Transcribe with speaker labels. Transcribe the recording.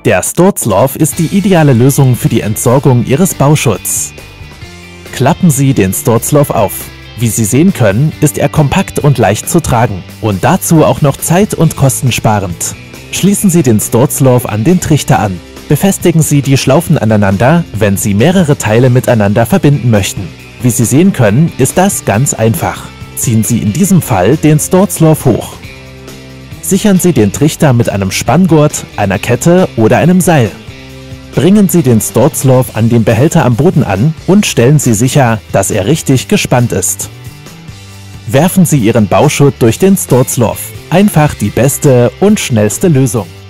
Speaker 1: Der Sturzlauf ist die ideale Lösung für die Entsorgung Ihres Bauschutzes. Klappen Sie den Sturzlauf auf. Wie Sie sehen können, ist er kompakt und leicht zu tragen und dazu auch noch zeit- und kostensparend. Schließen Sie den Sturzlauf an den Trichter an. Befestigen Sie die Schlaufen aneinander, wenn Sie mehrere Teile miteinander verbinden möchten. Wie Sie sehen können, ist das ganz einfach. Ziehen Sie in diesem Fall den Sturzlauf hoch. Sichern Sie den Trichter mit einem Spanngurt, einer Kette oder einem Seil. Bringen Sie den Sturzlauf an den Behälter am Boden an und stellen Sie sicher, dass er richtig gespannt ist. Werfen Sie Ihren Bauschutt durch den Sturzlauf. Einfach die beste und schnellste Lösung.